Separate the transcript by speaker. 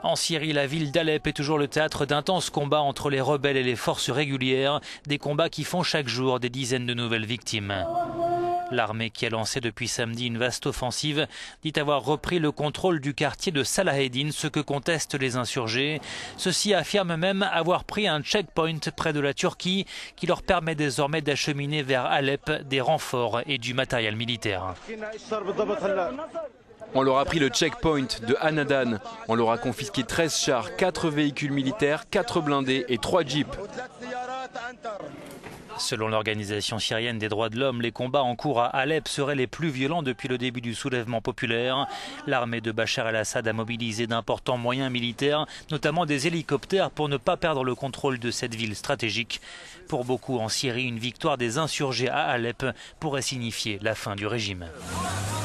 Speaker 1: En Syrie, la ville d'Alep est toujours le théâtre d'intenses combats entre les rebelles et les forces régulières, des combats qui font chaque jour des dizaines de nouvelles victimes. L'armée qui a lancé depuis samedi une vaste offensive dit avoir repris le contrôle du quartier de Salah Eddin, ce que contestent les insurgés. Ceux-ci affirment même avoir pris un checkpoint près de la Turquie qui leur permet désormais d'acheminer vers Alep des renforts et du matériel militaire.
Speaker 2: On leur a pris le checkpoint de Hanadan. On leur a confisqué 13 chars, 4 véhicules militaires, 4 blindés et 3 jeeps.
Speaker 1: Selon l'Organisation syrienne des droits de l'homme, les combats en cours à Alep seraient les plus violents depuis le début du soulèvement populaire. L'armée de Bachar el-Assad a mobilisé d'importants moyens militaires, notamment des hélicoptères, pour ne pas perdre le contrôle de cette ville stratégique. Pour beaucoup en Syrie, une victoire des insurgés à Alep pourrait signifier la fin du régime.